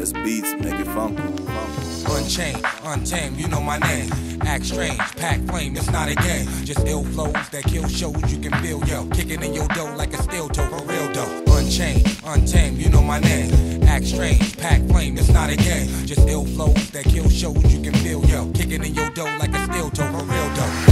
Riot's beats make it funky. Unchained, untamed, you know my name. Act strange, pack flame, it's not a game. Just ill flows that kill shows you can feel, yo. Kicking in your dough like a steel toe, for real though. Unchained, untamed, you know my name. Act strange, pack flame, it's not a game. Just ill flows that kill shows you can feel, yo. Kicking in your dough like a steel toe, for real though.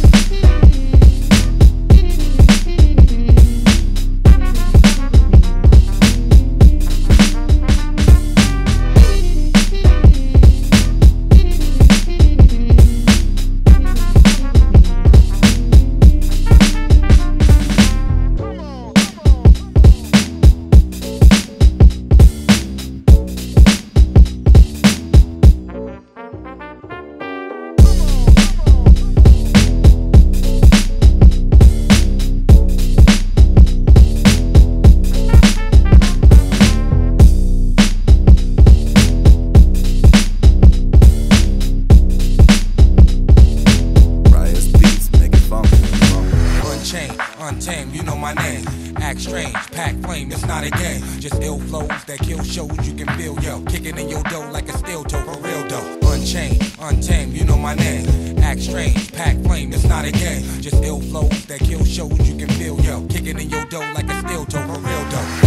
Untamed, you know my name. Act strange, pack flame, it's not a game. Just ill flows that kill shows you can feel, yo. Kicking in your dough like a steel toe, for real though. Unchained, untamed, you know my name. Act strange, pack flame, it's not a game. Just ill flows that kill shows you can feel, yo. Kicking in your dough like a steel toe, for real though.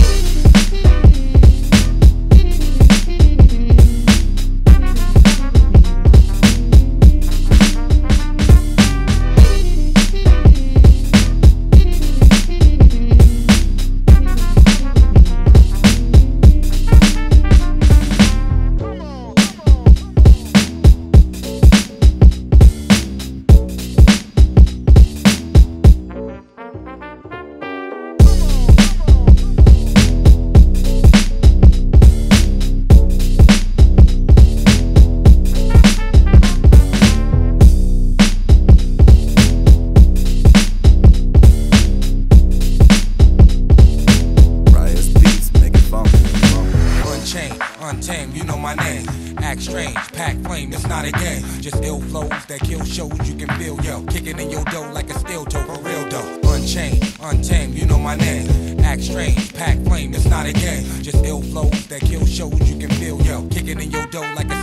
Untamed, you know my name. Act strange, pack flame, it's not a game. Just ill flows that kill shows you can feel, yo. Kicking in your dough like a steel toe, for real though. Unchained, untamed, you know my name. Act strange, pack flame, it's not a game. Just ill flows that kill shows you can feel, yo. Kicking in your dough like a